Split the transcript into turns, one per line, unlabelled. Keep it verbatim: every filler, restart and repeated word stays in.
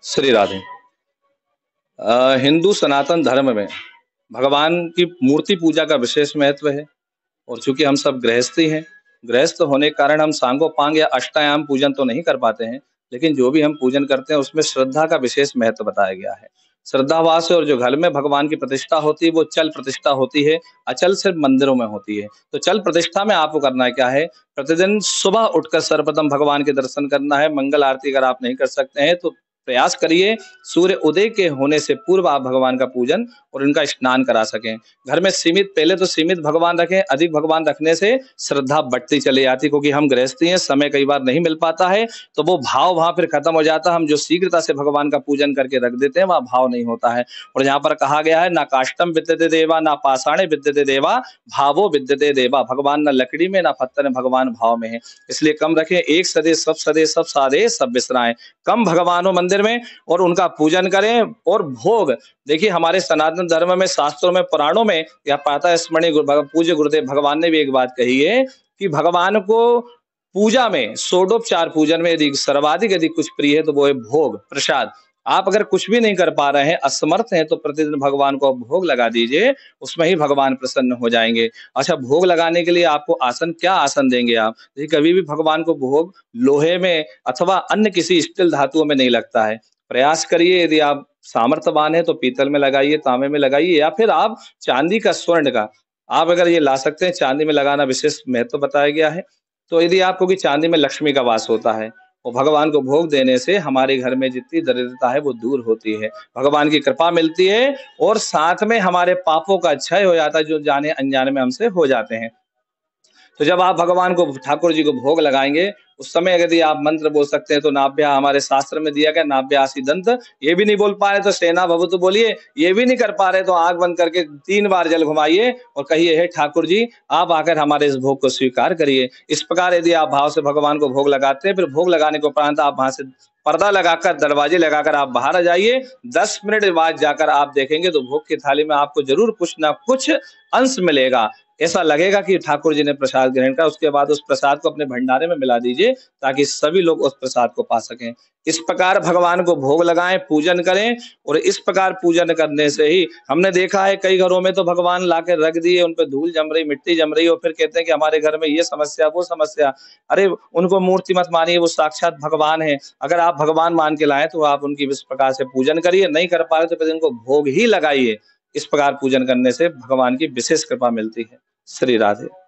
श्री राधे। अ, हिंदू सनातन धर्म में भगवान की मूर्ति पूजा का विशेष महत्व है और चूँकि हम सब गृहस्थी हैं, गृहस्थ होने के कारण हम सांगोपांग या अष्टयाम पूजन तो नहीं कर पाते हैं, लेकिन जो भी हम पूजन करते हैं उसमें श्रद्धा का विशेष महत्व बताया गया है। श्रद्धावास और जो घर में भगवान की प्रतिष्ठा होती है वो चल प्रतिष्ठा होती है, अचल सिर्फ़ मंदिरों में होती है। तो चल प्रतिष्ठा में आपको करना क्या है, प्रतिदिन सुबह उठकर सर्वप्रथम भगवान के दर्शन करना है, मंगल आरती अगर आप नहीं कर सकते हैं तो प्रयास करिए सूर्य उदय के होने से पूर्व आप भगवान का पूजन और इनका स्नान करा सकें। घर में सीमित पहले तो सीमित भगवान रखें, अधिक भगवान रखने से श्रद्धा बढ़ती चली जाती है क्योंकि हम गृहस्थी हैं, समय कई बार नहीं मिल पाता है, तो वो भाव वहाँ फिर खत्म हो जाता है। हम जो शीघ्रता से भगवान का पूजन करके रख देते हैं, वहाँ भाव नहीं होता है। और यहाँ पर कहा गया है, "ना काष्ठम विद्यते देवा, ना पाषाणे विद्यते देवा, भावो विद्यते देवा।" भगवान ना लकड़ी में, ना पत्थर में, भगवान भाव में है। इसलिए कम रखें, एक सदे सब सदे सब सादे सब बिसराएँ। कम भगवान हो मंदिर में और उनका पूजन करें और भोग देखिए हमारे सनातन धर्म में, शास्त्रों में, पुराणों में या प्रातः स्मरणीय गुर भग पूज्य गुरुदेव भगवान ने भी एक बात कही है कि भगवान को पूजा में, षोडोपचार पूजन में यदि सर्वाधिक यदि कुछ प्रिय है तो वो है भोग, प्रसाद। आप अगर कुछ भी नहीं कर पा रहे हैं, असमर्थ हैं तो प्रतिदिन भगवान को आप भोग लगा दीजिए, उसमें ही भगवान प्रसन्न हो जाएँगे। अच्छा भोग लगाने के लिए आपको आसन क्या आसन देंगे आप? देखिए कभी भी भगवान को भोग लोहे में अथवा अन्य किसी स्टील धातुओं में नहीं लगता है। प्रयास करिए यदि आप सामर्थ्यवान हैं तो पीतल में लगाइए, तांबे में लगाइए या फिर आप चांदी का, स्वर्ण का, आप अगर ये ला सकते हैं, चांदी में लगाना विशेष महत्व बताया गया है। तो यदि आप क्योंकि चांदी में लक्ष्मी का वास होता है और भगवान को भोग देने से हमारे घर में जितनी दरिद्रता है वो दूर होती है, भगवान की कृपा मिलती है और साथ में हमारे पापों का क्षय हो जाता है जो जाने-अनजाने में हमसे हो जाते हैं। तो जब आप भगवान को ठाकुर जी को भोग लगाएँगे, उस समय यदि आप मंत्र बोल सकते हैं तो नाभ्याः हमारे शास्त्र में दिया गया नाभ्यासीदंत, ये भी नहीं बोल पा रहे तो सेना भवतु बोलिए, ये भी नहीं कर पा रहे तो आँख बंद करके तीन बार जल घुमाइए और कहिए, "हे ठाकुर जी, आप आकर हमारे इस भोग को स्वीकार करिए।" इस प्रकार यदि आप भाव से भगवान को भोग लगाते हैं, फिर भोग लगाने के उपरांत आप वहाँ से पर्दा लगाकर, दरवाजे लगाकर आप बाहर आ जाइए। दस मिनट बाद जाकर आप देखेंगे तो भोग की थाली में आपको ज़रूर कुछ ना कुछ अंश मिलेगा। ऐसा लगेगा कि ठाकुर जी ने प्रसाद ग्रहण करा, उसके बाद उस प्रसाद को अपने भंडारे में मिला दीजिए ताकि सभी लोग उस प्रसाद को पा सकें। इस प्रकार भगवान को भोग लगाएँ, पूजन करें और इस प्रकार पूजन करने से ही हमने देखा है कई घरों में तो भगवान लाके रख दिए, उन पे धूल जम रही, मिट्टी जम रही और फिर कहते हैं कि हमारे घर में ये समस्या, वो समस्या। अरे! उनको मूर्ति मत मानिए, वो साक्षात भगवान हैं। अगर आप भगवान मान के लाएँ तो आप उनकी इस प्रकार से पूजन करिए, नहीं कर पा रहे तो फिर इनको भोग ही लगाइए। इस प्रकार पूजन करने से भगवान की विशेष कृपा मिलती है। श्री राधे।